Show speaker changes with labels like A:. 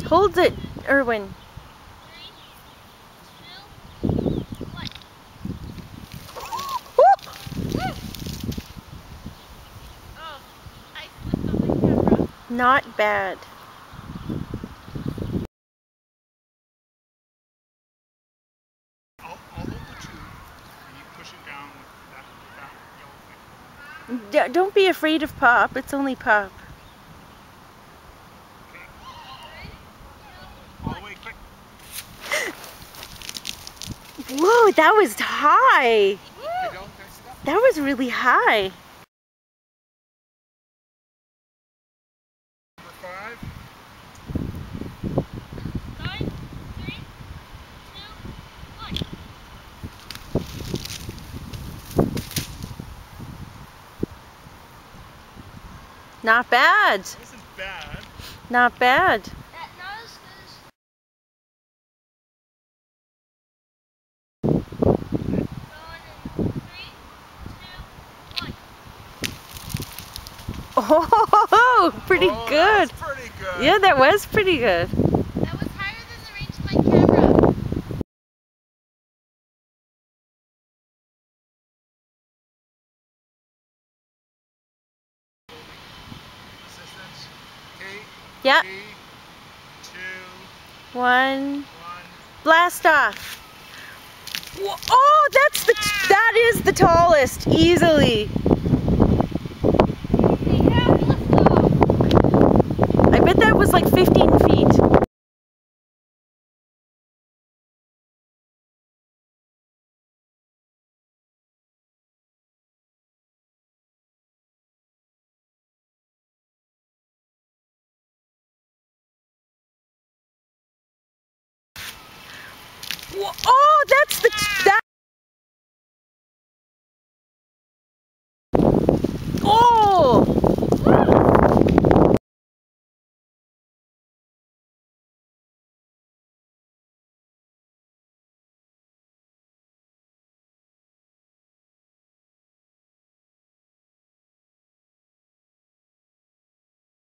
A: Hold it, Erwin.
B: 3, 2, 1. Oh, I slipped on the camera.
A: Not bad.
C: I'll hold the tube and you push it down with that yellow thing.
A: Don't be afraid of Pop. It's only Pop.
C: Okay. All the way, quick.
A: Whoa, that was high.
C: Okay, don't mess it up.
A: That was really high.
C: Number 5.
B: 5, 3, 2, 1.
A: Not bad.
C: This is bad.
A: Not bad.
B: Not as good as... Going in 3, 2, 1.
A: Oh, pretty
C: Oh,
A: good.
C: That's pretty good.
A: Yeah, that was pretty good.
B: That was higher than the range of my camera.
C: Assistance. Okay.
A: Yeah.
C: 3, 2,
A: 1.
C: 1.
A: Blast off. Oh, that is the tallest, easily.
B: We have liftoff.
A: I bet that was like 15 feet. Oh, that